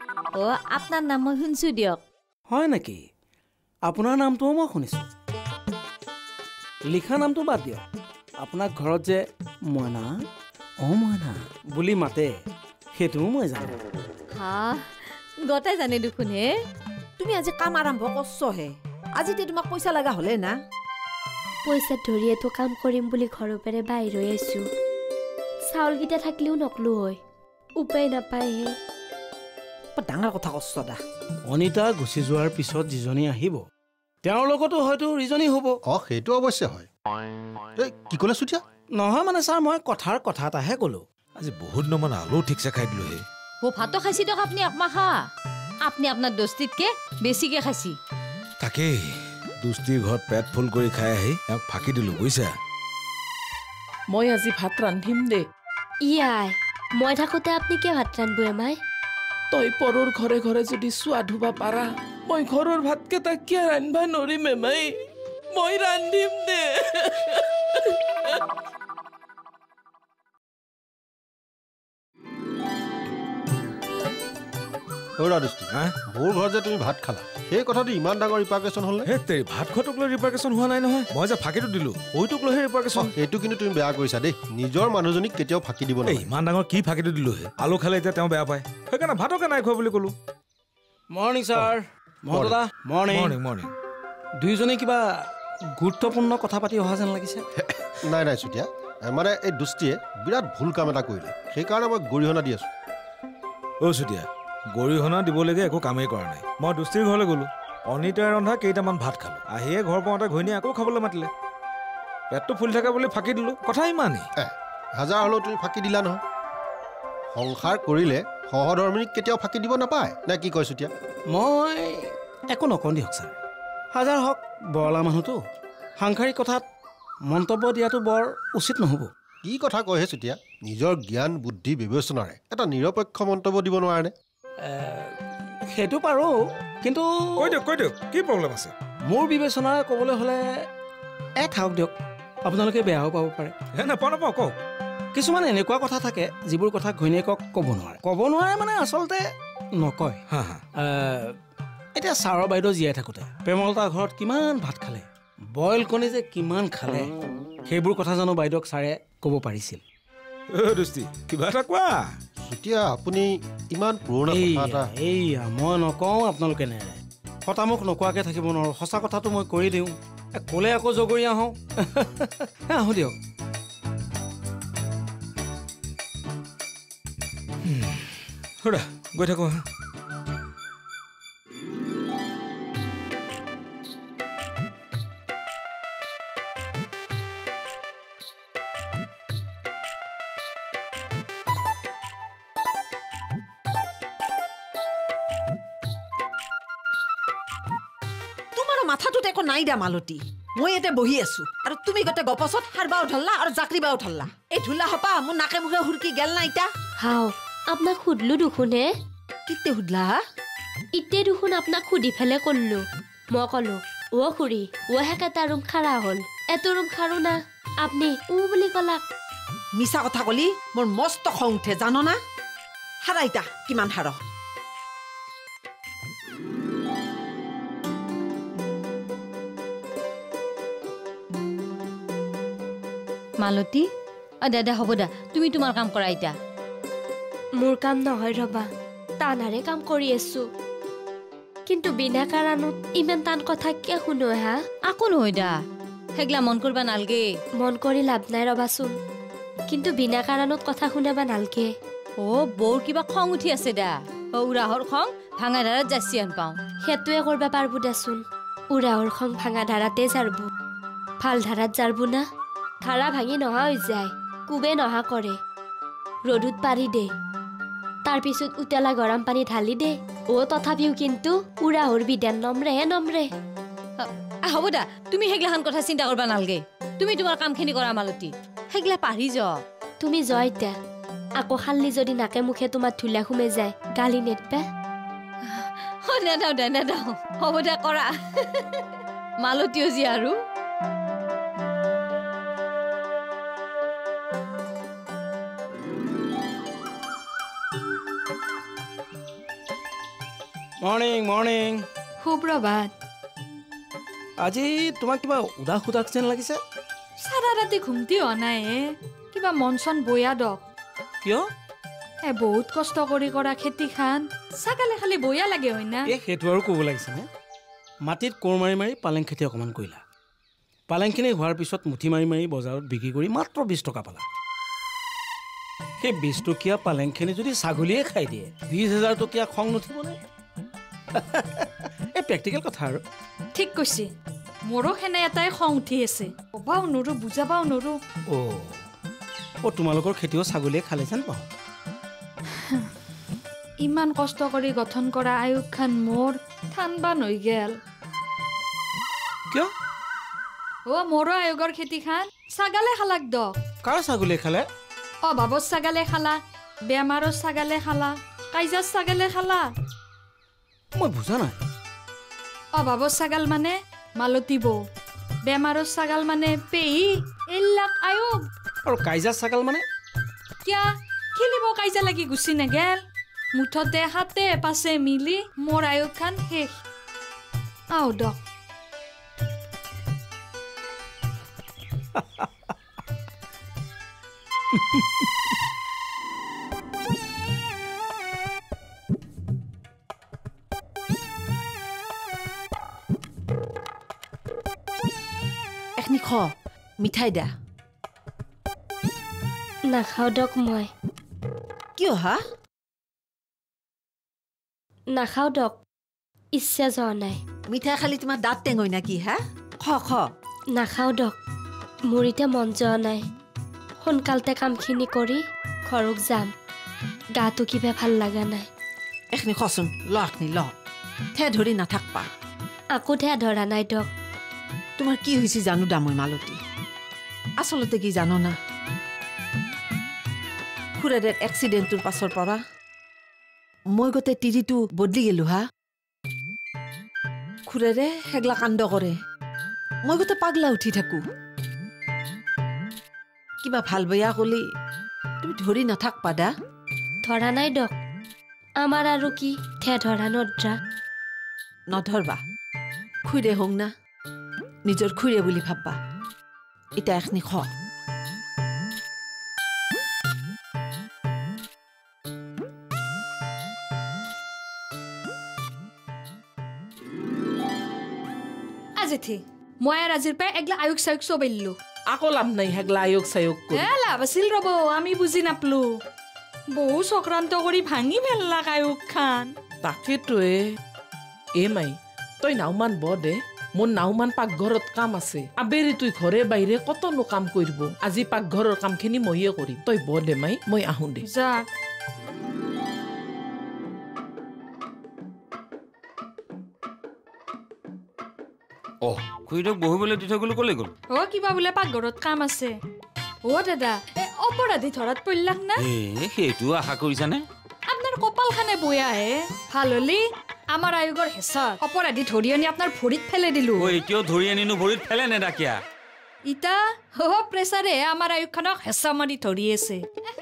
আপনাৰ নাম মই শুনছো দিয়ক। হয় নেকি? আপোনাৰ নামটোও মই শুনিছোঁ। লিখা নামটো বাদ দিয়ক, আপোনাক ঘৰত যে মইনা মইনা বুলি মাতে সেইটোও মই জানো। গতাই জানে দেখোন হে। তুমি আজি কাম আৰম্ভ কৰছহে, আজিতে তোমাক পইচা লগা হলে না? পইচা ধৰিয়েতো কাম কৰিম বুলি ঘৰৰ পৰা বাহিৰ হৈ আছো। চাউলকেইটা থাকিলেও নকলো হয়, উপায় নাপায়হে। ডাঙৰ কথা কৰছ দা। অনিতা গুচি যোৱাৰ পিছত যিজনী আহিব তেওঁৰ লগতো হয়তো ৰিজনী হ'ব। সেইটো অৱশ্যে হয়। কি ক'লে চুতীয়া? নহয় মানে ছাৰ, মই কথাৰ কথা এটাহে ক'লো। আজি বহুত নমান আলু ঠিকছে খাই দিলো হে। ভাতো খাইছি দিয়ক আপুনি একমাহ খা। আপুনি আপোনাৰ দস্তিতকে বেছিকে খাইছি। তাকেই দুষ্টিৰ ঘৰত পেট ফুল কৰি খাই আহি তেওঁক ফাঁকি দিলো বুজিছা। মই আজি ভাত ৰান্ধিম দে। ইয়াই মই থাকোতে আপুনি কিয় ভাত ৰান্ধব এমাই? তই পৰৰ ঘৰে ঘৰে যদি চোৱা ধুবা পাৰা, মই ঘৰৰ ভাতকেইটা কিয় ৰান্ধবা নৰিম এমাই? মই ৰান্ধিম দে। মোৰ ঘৰত যে তুমি ভাত খালা, সেই কথাটো ইমান ডাঙৰ ৰিপাৰ্কেশ্যন হ'ল নে? ভাত খোৱাটোক লৈ ৰিপাৰ্কেশ্যন হোৱা নাই নহয়। মই যে ফাঁকিটো দিলো সৈটোক লৈহে ৰিপাৰ্কেশ্যন। সেইটো কিন্তু তুমি বেয়া কৰিছা দেই। নিজৰ মানুহজনীক কেতিয়াও ফাঁকি দিব নালাগে। ইমান ডাঙৰ কি ফাঁকিটো দিলো হে? আলু খালে এতিয়া তেওঁ বেয়া পায়, সেইকাৰণে ভাতকে নাই খোৱা বুলি ক'লো। Morning sir. দাদা মৰ্ণিং। মৰ্ণিং। দুইজনে কিবা গুৰুত্বপূৰ্ণ কথা পাতি অহা যেন লাগিছে। নাই চুতীয়া, মানে এই দুষ্টিয়ে বিৰাট ভুল কাম এটা কৰিলে, সেইকাৰণে মই গৰিহণা দি আছো। চুতীয়া, গৰিহণা দিবলৈকে একো কামেই কৰা নাই। মই দুষ্টিৰ ঘৰলৈ গ'লো, অনিতাই ৰন্ধা কেইটামান ভাত খালো। আহিয়ে ঘৰ পাওঁতে ঘৈণীয়ে আকৌ খাবলৈ মাতিলে। পেটটো ফুলি থাকে বুলি ফাঁকি দিলো, কথা ইমানেই। হাজাৰ হ'লেও তুমি ফাঁকি দিলা নহয়। সংসাৰ কৰিলে সহধৰ্মিনীক কেতিয়াও ফাঁকি দিব নাপায়, নে কি কয় চুতীয়া? মই একো নকওঁ দিয়ক ছাৰ। হাজাৰ হওক বৰলা মানুহটো, সাংসাৰিক কথাত মন্তব্য দিয়াটো বৰ উচিত নহ'ব। কি কথা কয় হে চুতীয়া? নিজৰ জ্ঞান বুদ্ধি বিবেচনাৰে এটা নিৰপেক্ষ মন্তব্য দিব নোৱাৰেনে? সেইটো পাৰোঁ, কিন্তু কৈ দিয়ক কি প্ৰব্লেম আছে? মোৰ বিবেচনাৰে ক'বলৈ হ'লে থাকক দিয়ক, আপোনালোকে বেয়াও পাব পাৰে। নাপাওঁ কওক। কিছুমান এনেকুৱা কথা থাকে যিবোৰ কথা ঘৈণীয়েকক ক'ব নোৱাৰে মানে আচলতে নকয়। এতিয়া ছাৰৰ বাইদেউ জীয়াই থাকোঁতে প্ৰেমলতাৰ ঘৰত কিমান ভাত খালে, বইল কণী যে কিমান খালে, সেইবোৰ কথা জানো বাইদেউক ছাৰে ক'ব পাৰিছিল? কিবা এটা কোৱা চুতীয়া, আপুনি ইমান পুৰণা কথা এটা। মই নকওঁ, আপোনালোকে নেৰে। শতামুখ নোকোৱাকৈ থাকিব নোৱাৰোঁ। সঁচা কথাটো মই কৰি দিওঁ, ক'লে আকৌ জগৰীয়া হওঁ। আহোঁ দিয়ক। গৈ থাকো। মাথাটোত একো নাই দা মালতী। মই ইয়াতে বহি আছো আৰু তুমি গোটেই গপছত সাৰবা উঠালা আৰু জাকৰিবা উঠালা। এই ধুলা হপা মোৰ নাকে মুখে হুৰকি গেল না ইটা। হাও আপোনাক সুধলো দেখোন হে। কিতে সুধলা? ইতে দেখোন আপোনাক সুধি ফেলে কল্লো। মই কলো খুৰী হেকেটা ৰুম খাৰা হল, এটো ৰুম খাৰো না, আপনি বুলি কলাক। মিছা কথা কলি মোৰ মস্ত খং উঠে জানো না। হাৰা ইটা কিমান হাৰ। মালতী, দাদা হ'ব দা, তুমি তোমাৰ কাম কৰা এতিয়া। মোৰ কাম নহয় ৰবা, টানাৰে কাম কৰি আছো, কিন্তু বিনা কাৰণত ইমান টান কথা কিয় শুনো হা? আকো নহয় দা, সেইগলা মন কৰবা নালগে। মন কৰি লাভ নাই ৰবাচোন, কিন্তু বিনা কাৰণত কথা শুনাবা নালগে। বৰ কিবা খং উঠি আছে দা। উৰাহৰ খং ভাঙা ধাৰাত যাচি আন পাওঁ। সেইটোৱে কৰবা পাৰবো দেচোন। উৰাহৰ খং ভাঙা ধাৰাতে জাৰবো, ভাল ধাৰাত জাৰবো না। ধাৰা ভাঙি নহা হৈ যায়, কুবে নহা কৰে, ৰ'দত পাৰি দে, তাৰ পিছত উতলা গৰম পানী ঢালি দে। তথাপিও কিন্তু উৰাহৰ বিধান নমৰে। হ'ব দা, তুমি সেইগিলাখান কথা চিন্তা কৰবা নালগে। তুমি তোমাৰ কামখিনি কৰা মালতী, সেইগিলা পাৰি যাওক। তুমি যোৱা এতিয়া, আকৌ খালি যদি নাকে মুখে তোমাৰ ধুলা সোমে যায়, গালি নেদবা। নেদাও। হ'ব দে কৰা। মালতীও যি আৰু মৰ্নিং মৰ্নিং সুপ্ৰভাত আজি তোমাক কিবা উদাস উদাস যেন লাগিছে সাৰা ৰাতি ঘুমটি হোৱা নাই কিবা মন চন বয়া দক কিয় বহুত কষ্ট কৰি কৰা খেতি খান ছাগালে খালি বয়া লাগে হয় না সেইটো আৰু ক'ব লাগিছে নে মাটিত কোৰ মাৰি মাৰি পালেং খেতি অকণমান কৰিলা পালেংখিনি হোৱাৰ পিছত মুঠি মাৰি মাৰি বজাৰত বিক্ৰী কৰি মাত্ৰ 20 টকা পালা সেই 20 টকীয়া পালেংখিনি যদি ছাগলীয়ে খাই দিয়ে 20,000 টকীয়া খং নুঠিবনে এই প্ৰেক্টিকেল কথা আৰু ঠিক কৈছে মোৰো সেনে এটাই খং উঠি আছে ক'বাও নৰো বুজাবাও নৰো তোমালোকৰ খেতিও ছাগলীয়ে খালে যেন পাওঁ ইমান কষ্ট কৰি গঠন কৰা আয়ুস খান মোৰ ঠানবান হৈ গেল কিয় মোৰো আয়োগৰ খেতি খান ছাগালে খালাক দক কাৰ ছাগলীয়ে খালে অভাৱত ছাগালে খালা বেমাৰৰ ছাগালে খালা কাইজাৰ ছাগালে খালা মই বুজা নাই অভাৱৰ ছাগাল মানে মালতী বৌ বেমাৰৰ ছাগাল মানে পেহী এইলাক আয়োগ আৰু কাইজাৰ ছাগাল মানে কিয়া খেলিব কাইজা লাগি গুচি নেগেল মুঠতে হাতে পাছে মিলি মোৰ আয়োগ খান শেষ আও দক এখনি খ মিঠাই দা নাখাওঁ দক মই কিয় হা নাখাওঁ দক ইচ্ছা যোৱা নাই মিঠাই খালি তোমাৰ দাঁত টেঙৈ না কি হা খ খ নাখাওঁ দক মোৰ এতিয়া মন যোৱা নাই সোনকালতে কামখিনি কৰি ঘৰত যাম গাটো কিবা ভাল লগা নাই এখনি খচোন ল এখনি ল থে ধৰি নাথাকবা আকৌ থে ধৰা নাই দক তোমাৰ কি হৈছে জানো দা মই মালতী আচলতে কি জানো না খুৰাৰে এক্সিডেণ্টটোৰ পাছৰ পৰা মই গোটেই তিৰিটো বদলি গেলো হা খুৰাৰে হেগলা কাণ্ড কৰে মই গোটেই পাগলা উঠি থাকো কিবা ভাল বেয়া কলি তুমি ধৰি নাথাকবা দা ধৰা নাই দক আমাৰ আৰু কি থে ধৰা নদ্ৰা নধৰবা খুইৰে হওঁ না নিজৰ খুইৰে বুলি ভাববা এতিয়া এখনি খ আজিথি মই আৰু আজিৰ পৰা এগলা আয়োগ চায়োগ চব এৰিলো আকৌ লাভ নাই হেগলা আয়োগ চায়োগ লাভ আছিল ৰব আমি বুজি নাপলো বহু চক্ৰান্ত কৰি ভাঙি পেলাক আয়োগ খান তাকেটোৱে মাই তই নাওমান ব দে মোৰ নাওমান পাকঘৰত কাম আছে আবেলি তুই ঘৰে বাহিৰে কতনো কাম কৰিব আজি পাকঘৰৰ কামখিনি মইয়ে কৰিম তই ব দে মাই মই আহোঁ দে যাক খুৰীটোক বহিবলৈ দি থৈ গ'লো ক'লে গ'ল কিবা বোলে পাকঘৰত কাম আছে দাদা অপৰাধী ধৰাত পৰিলাক না সেইটো আশা কৰিছানে আপোনাৰ কপাল খানে বয়াহে ভাল হলি আমাৰ আয়োগৰ হেঁচা অপৰাধী ধৰি আনি আপোনাৰ ভৰিত ফেলে দিলো এতিয়াও ধৰি আনিনো ভৰিত ফেলে নেদাকিয়া ইতা প্ৰেছাৰে আমাৰ আয়োগখনক হেঁচা মাৰি ধৰি আছে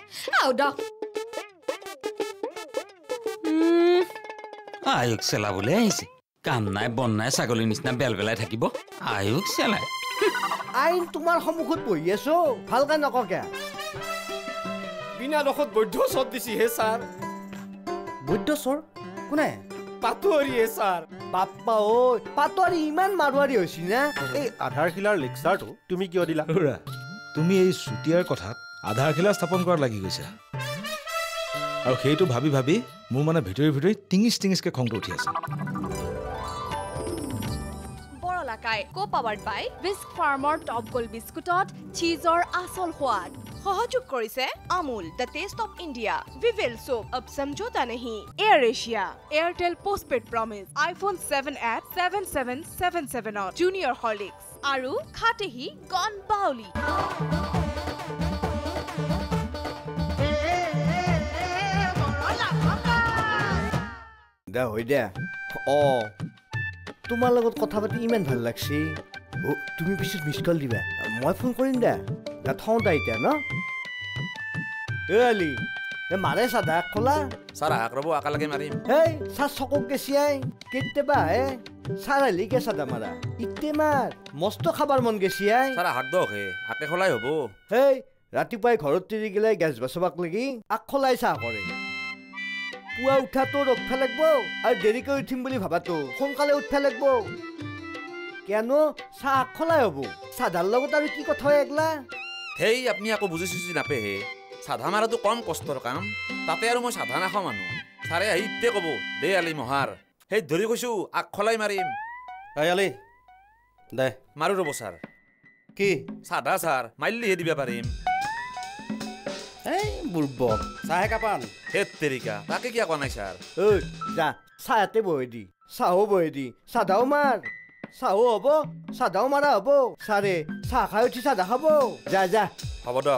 আয়োগ চেলাবলৈ আহিছে কাম নাই বন নাই ছাগলীৰ নিচিনা বেল বেলাই থাকিব আয়োগ চেলাই আইন তোমাৰ সন্মুখত বহি আছো ভালকে নককে বিনা দোষত বৈধ চৰ দিছি হে ছাৰ বৈধ চৰ কোনে পাটোৱাৰীয়ে ছাৰ বাপ্পা ঐ পাটোৱাৰী ইমান মাৰোৱাৰী হৈছি না এই আধাৰশিলাৰ লেকচাৰটো তুমি কিয় দিলা তুমি এই চুতীয়াৰ কথাত আধাৰশিলা স্থাপন কৰাত লাগি গৈছা আৰু সেইটো ভাবি ভাবি মোৰ মানে ভিতৰি ভিতৰি টিঙিছকে খংটো উঠি আছে Borola Kai, co-powered by Whisk Farmer Top Gold Biscuitot, cheeseor asol khwad. Sahayog korise Amul, the taste of India. Revolves soap, ab samjhota nahi. Air Asia, Airtel postpaid promise. iPhone 7 at 7777 on Junior Horlicks. Aru khatehi gone bauli. দা হৈ দে তোমাৰ লগত কথা পাতি ইমান ভাল লাগছে তুমি পিছত মিছ কল দিবা মই ফোন কৰিম দে থওঁ দা এতিয়া ন আলি মাৰে চাদা খোলা ছাৰ আহাক ৰ'ব একেলগে মাৰিম এই চাৰ চকক গেছিয়াই কেতিয়াবা হে চাৰ আহিলি কে চাদা মাৰা ইতে মাৰ মস্ত খাবাৰ মন গেছিয়াই ছাৰ আহাক দক হে আকে খোলাই হ'ব এই ৰাতিপুৱাই ঘৰত তিৰি গেলে গেছ বাচবাক লাগি আগ খোলাই চাহ কৰে পুৱা উঠাটো ৰখবা লাগব আৰু দেৰিকৈ উঠিম বুলি ভাবাতো সোনকালে উঠবা লাগব কেন চাহ আগ খোলাই হ'ব চাধাৰ লগত আৰু কি কথা হয় এগলা সেই আপুনি আকৌ বুজি চুজি নাপেহে চাধা মাৰাটো কম কষ্টৰ কাম তাতে আৰু মই চাধা নাখাওঁ মানুহ ছাৰে আহি ইতে ক'ব দে আলি মহাৰ সেই ধৰি কৈছো আগ খোলাই মাৰিম আলি দে মাৰো ৰ'ব ছাৰ কি চাধা ছাৰ মাৰিলেহে দিব পাৰিম এই বুৰ্বক চাহে কাপান হেত তেৰিকা তাকে কিয় কোৱা নাই ছাৰ ঐ যা চাহতে বহে দি চাহো বহে দি চাধাও মাৰ চাহো হ'ব চাধাও মাৰা হ'ব ছাৰে চাহ খাই উঠি চাধা খাব যা যা হ'ব দক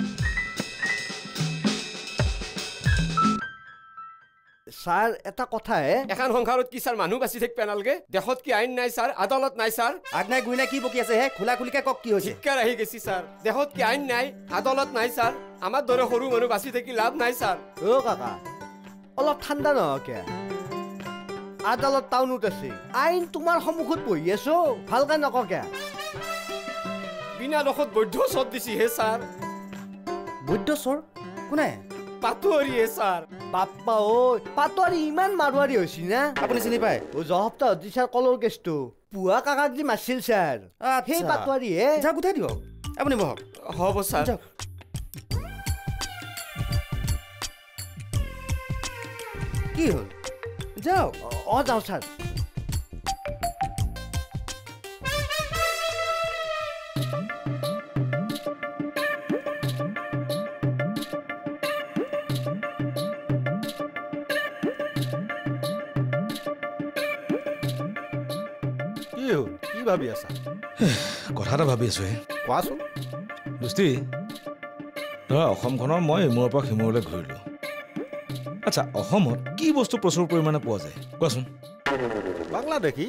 ছাৰ এটা কথা হে এখন সংসাৰত কি ছাৰ মানুহ বাচি থাকিব নালাগে দেশত কি আইন নাই ছাৰ আদালত নাই ছাৰ আগনাই গুইনাই কি বকি আছে হে খোলা খুলিকে কক কি হৈছে শিক্ষাৰ আহি গেছি ছাৰ দেশত কি আইন নাই আদালত নাই ছাৰ আমাৰ দৰে সৰু মানুহ বাচি থাকি লাভ নাই ছাৰ অ' কাকা অলপ ঠাণ্ডা নহয় কিয় আদালত টাউনত আছে আইন তোমাৰ সন্মুখত বহি আছো ভালকে নকওঁ কিয় বিনা দোষত বৈধ চৰ দিছি হে ছাৰ বৈধ চৰ কোনে পাটোৱাৰীয়ে ছাৰ বাপ্পা ঐ পাটোৱাৰী ইমান মাৰোৱাৰী হৈছে না আপুনি চিনি পায় যোৱা সপ্তাহত দি ছাৰ কলৰ কেছটো পুৱা কাকাক যি মাৰিছিল ছাৰ সেই পাটোৱাৰী হে যাওক উঠাই দিয়ক আপুনি বহক হ'ব ছাৰ কি হ'ল যাওক অঁ যাওঁ ছাৰ কি ভাবি আছা কথা এটা ভাবি আছো কোৱাচোন দোস্তি ধৰা অসমখনৰ মই ইমূৰৰ পৰা সিমূৰলৈ ঘূৰিলোঁ আচ্ছা অসমত কি বস্তু প্ৰচুৰ পৰিমাণে পোৱা যায় কোৱাচোন বাংলাদেশী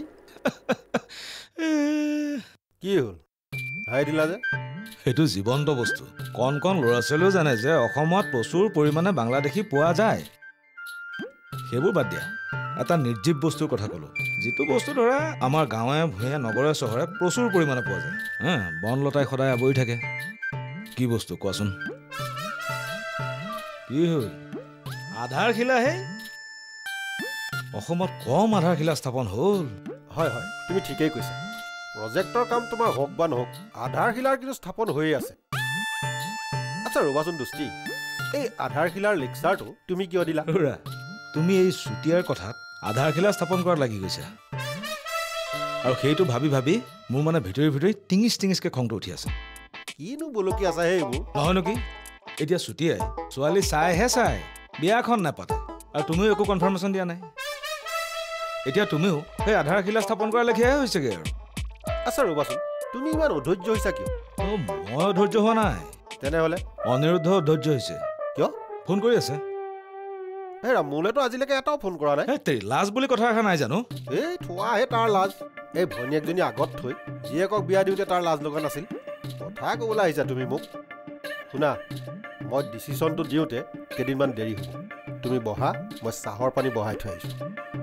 কি হ'ল হাই দিলা যে সেইটো জীৱন্ত বস্তু কণ কণ ল'ৰা ছোৱালীও জানে যে অসমত প্ৰচুৰ পৰিমাণে বাংলাদেশী পোৱা যায় সেইবোৰ বাদ দিয়া এটা নিৰ্জীৱ বস্তুৰ কথা ক'লো যিটো বস্তু ধৰা আমাৰ গাঁৱে ভূঞে নগৰে চহৰে প্ৰচুৰ পৰিমাণে পোৱা যায় বন লতাই সদায় আৱৰি থাকে কি বস্তু কোৱাচোন কি হ'ল আধাৰশিলাহে অসমত কম আধাৰশিলা স্থাপন হ'ল হয় হয় তুমি ঠিকেই কৈছা প্ৰজেক্টৰ কাম তোমাৰ হওক বা নহওক আধাৰশিলাৰ কিন্তু স্থাপন হৈয়ে আছে আচ্ছা ৰবাচোন দোস্তি এই আধাৰশিলাৰ লেকচাৰটো তুমি কিয় দিলা তুমি এই চুতীয়াৰ কথাত আধাৰশিলা স্থাপন কৰাত লাগি গৈছা আৰু সেইটো ভাবি ভাবি মোৰ মানে ভিতৰি ভিতৰি টিঙিছকে খংটো উঠি আছে কিনো বলকি আছে সেইবোৰ নহয়নো কি এতিয়া চুতীয়াই ছোৱালী চাইহে চাই বিয়াখন নাপাতে আৰু তুমিও একো কনফাৰ্মেশ্যন দিয়া নাই এতিয়া তুমিও সেই আধাৰশিলা স্থাপন কৰাৰ লেখীয়াহে হৈছেগৈ আৰু আচ্ছা ৰবাচোন তুমি ইমান অধৈৰ্য হৈছা কিয় মই অধৈৰ্য হোৱা নাই তেনেহ'লে অনিৰুদ্ধ অধৈৰ্য হৈছে কিয় ফোন কৰি আছে হেৰা মোলেতো আজিলৈকে এটাও ফোন কৰা নাই লাজ বুলি কথা এষাৰ নাই জানো এই থোৱাহে তাৰ লাজ এই ভনীয়েকজনী আগত থৈ জীয়েকক বিয়া দিওঁতে তাৰ লাজ লগা নাছিল কথা ক'বলৈ আহিছা তুমি মোক শুনা মই ডিচিশ্যনটো দিওঁতে কেইদিনমান দেৰি হ'ব তুমি বহা মই চাহৰ পানী বহাই থৈ আহিছোঁ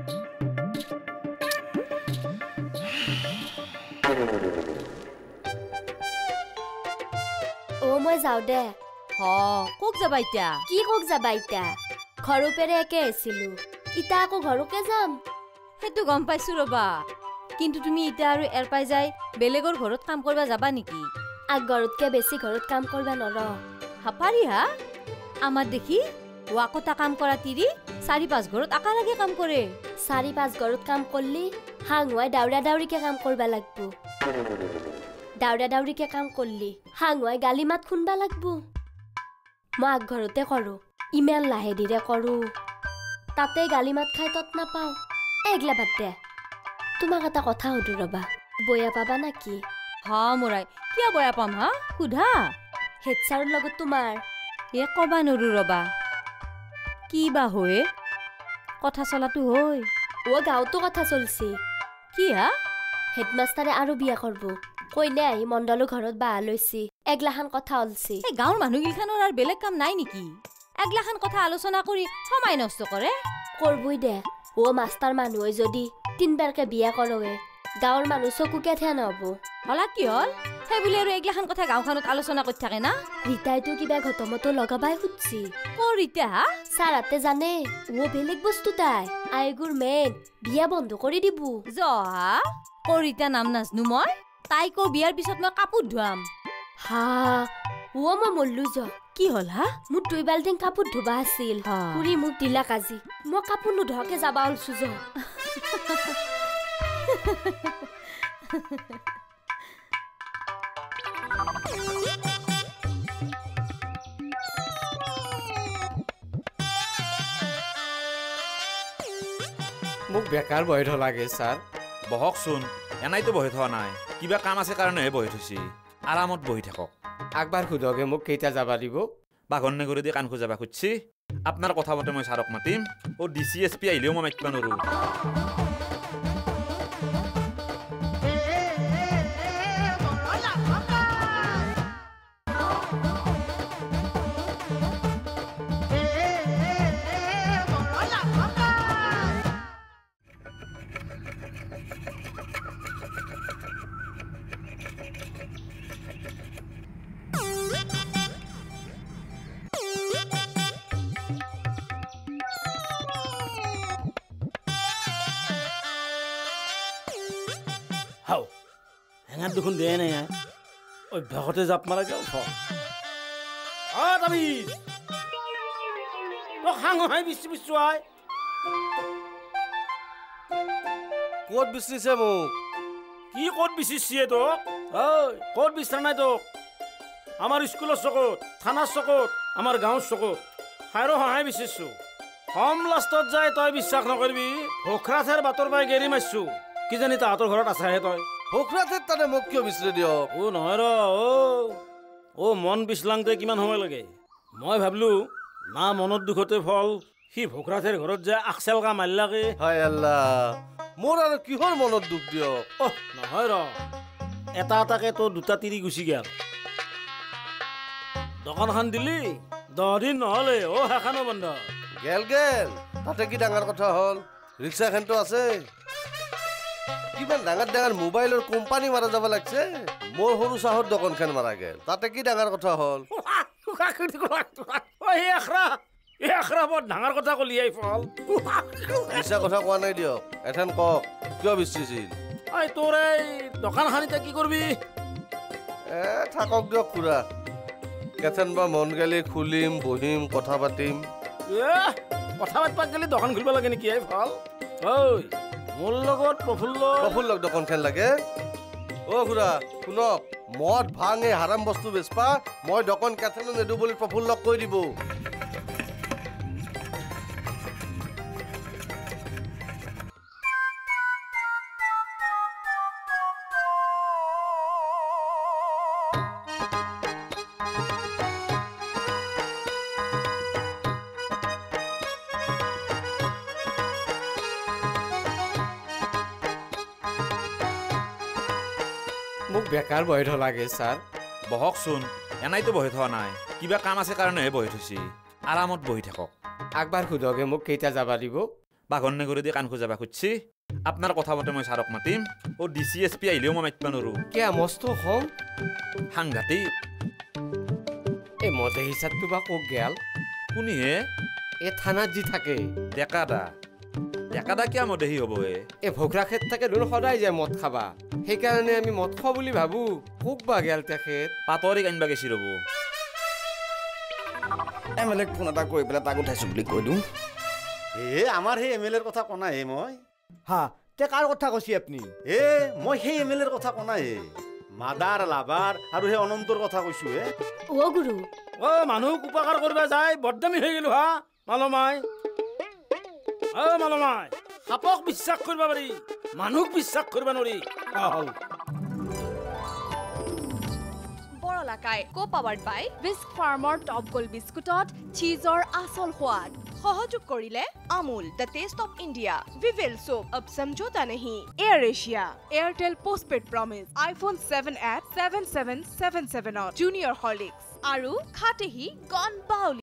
মই যাওঁ দে কক যাবা এতিয়া কি কক যাবা এতিয়া ঘৰৰ পেৰে একে আছিলো ইতা আকৌ ঘৰকে যাম সেইটো গম পাইছো ৰবা কিন্তু তুমি এতিয়া আৰু এৰ পাই যাই বেলেগৰ ঘৰত কাম কৰবা যাবা নেকি আগঘৰতকে বেছি ঘৰত কাম কৰবা নৰ হাপাৰি হা আমাৰ দেখি ওয়াকতা কাম কৰা তিৰি 4-5 ঘৰত আকালাগে কাম কৰে 4-5 ঘৰত কাম করলি হাংৱাই দাউৰা দাউৰিকে কাম কৰবা লাগবো দাউৰা দাউৰিকে কাম করলি হাংৱাই গালি মাত খুনবা লাগবো মই আগঘৰতে কৰো ইমেল লাহে ধীৰে কৰো তাতে গালি মাত খাই তত নাপাও এগলা বাদ দে তোমাক এটা কথা সুধো ৰবা বয়া পাবা নাকি হা মোৰাই কিয় বয়া পাম হা সুধা হেড ছাৰৰ লগত তোমাৰ এ কবা নৰু ৰবা কি বা হয় কথা চলাটো হয় ও গাঁওতো কথা চলছি কি হা হেডমাষ্টাৰে আৰু বিয়া কৰব কইলে আহি মণ্ডলৰ ঘৰত বাহা লৈছি এগলাখান কথা অলছি এই গাঁৱৰ মানুহগিলখানৰ আৰু বেলেগ কাম নাই নেকি এগলাখান কথা আলোচনা কৰি সময় নষ্ট কৰে করবই দে ও মাস্টার মানুহে যদি তিনবারকে বিয়া করবে গাঁৱৰ মানুহ চকুকে থিয়া নহব হলা কি হল সেই বুলি আৰু এগলাখান কথা গাঁওখনত আলোচনা কৰি থাকে না ৰীতাইতো কিবা ঘটমতো লগাবাই খুঁজছি ৰীতা ছাৰাতে জানে ও বেলেগ বস্তু তাই আইগুৰ মেইন বিয়া বন্ধ কৰি দিব জহা ৰীতা নাম নাজনো মই তাইকো বিয়াৰ পিছত মই কাপোৰ ধুৱাম হা ও মই মল্লু য কি হল হা মোৰ 2 বাল্টিং কাপোৰ ধুবা আছিল পুৰি মোক দিলা কাজি মই কাপোৰ নোধোৱাকে যাবা ওলছো য মোক বেকাৰ বহি থ লাগে ছাৰ বহকচোন এনাইতো বহি থোৱা নাই কিবা কাম আছে কাৰণেহে বহি থৈছি আৰামত বহি থাকক আগবাৰ সোধকে মোক কেইটা যাবা দিব বাঘনে কৰি দি কাণ খোজাবা খুজছি আপোনাৰ কথা মতে মই ছাৰক মাতিম DCSP আহিলেও মই মাতিব নোৱাৰো হাও হেঙাত দেখোন দিয়ে নাই অভ্যাসতে জাপ মাৰা গেল তাবিজ হাঙহাই বিচি আই ক'ত বিচৰিছে মোক কি ক'ত বিচিছিয়ে তোক ক'ত বিচৰা নাই তোক আমাৰ স্কুলৰ চকুত থানাৰ চকুত আমাৰ গাঁৱৰ চকুত হাইৰো হাঁহাই বিচিছো কম লাষ্টত যায় তই বিশ্বাস নকৰিবি ভোখৰাথেৰ বাটৰ পাই গেৰি মাৰিছো কিজানি তাহাঁতৰ ঘৰত আছাহে তই ভোখৰাথেৰ তাতে মোক কিয় বিচৰি দিয় নহয় মন বিচলাংতে কিমান সময় লাগে মই ভাবিলো না মনত দুখতে ফল সি ভোখৰাথেৰ ঘৰত যে আকচেলকা মাৰিলাকে হায় আল্লাহ মোৰ আৰু কিহৰ মনত দুখ দিয়ক নহয় এটা এটাকে তো দুটা তিৰি গুচি গেল দোকানখন দিলি 10 দিন নহলে সেইখানো বন্ধ গেল তাতে কি ডাঙৰ কথা হ'ল ৰিক্সাখনটো আছে কিমান ডাঙৰ মোবাইলৰ কোম্পানী মাৰা যাব লাগছে মোৰ সৰু চাহৰ দোকানখন মাৰা গেল তাতে কি ডাঙৰ কথা হ'ল বৰ ডাঙৰ কথা কলিয়াই ফল মিছা কথা কোৱা নাই দিয়ক এথেন কওক কিয় বিচৰিছিল তোৰ এই দোকানখন এতিয়া কি কৰবি থাকক দিয়ক খুৰা কেথেন বা মন গেলি খুলিম বহিম কথা পাতিম কথা পাতিব গেলি দোকান খুলিব লাগে নেকি এই ফল মোৰ লগত প্ৰফুল্ল দোকানখন লাগে খুৰা শুনক মদ ভাং এই হাৰাম বস্তু বেচপা মই দোকান কেথেনো নেদো বুলি প্ৰফুল্লক কৈ দিব মোক বেকাৰ বহি থ লাগে ছাৰ বহকচোন এনাইতো বহি থোৱা নাই কিবা কাম আছে কাৰণেহে বহি থৈছি আৰামত বহি থাকক আগবাৰ সোধকে মোক কেইটা যাবা দিব বাঘনে কৰি দি কাণ খোজাবা খুজছি আপোনাৰ কথা মতে মই ছাৰক মাতিম DCSP আহিলেও মই মাতিব নোৱাৰো কিয় মস্ত খং সাংঘাতিক এই মদে হিচাপটো বা কক গেল কোনিহে এই থানাত যি থাকে ডেকাদা কিয় মদেহি হ'ব এই ভোখৰাথেৰ থাকে দেখোন সদায় যায় মদ খাবা সেইকাৰণে আমি মদ খাওঁ বুলি ভাবো কোক বা গেল তেখেত পাতৰি আনিবা গেছি ৰ'ব MLA ফোন এটা কৰি পেলাই তাক উঠাইছো বুলি কৈ দিওঁ আমাৰ সেই MLAৰ কথা কোৱা নাই মই তে কাৰ কথা কৈছি আপুনি মই সেই MLAৰ কথা কোৱা নাই মাদাৰ লাভাৰ আৰু সেই অনন্তৰ কথা কৈছো গুৰু মানুহক উপকাৰ কৰিব যায় বদনামি হৈ গেলো মালমাই সাপক বিশ্বাস কৰিব পাৰি মানুহক বিশ্বাস কৰিব নোৱাৰি Borola Kai co-powered by Whisk Farmer Top Gold Biscuitot cheeseor asol hwad সহযোগ কৰিলে Amul the taste of India Vivel soap ab samjhota nahi Air Asia Airtel postpaid promise iPhone 7 at 7777 junior Horlicks aru khatehi gone bauli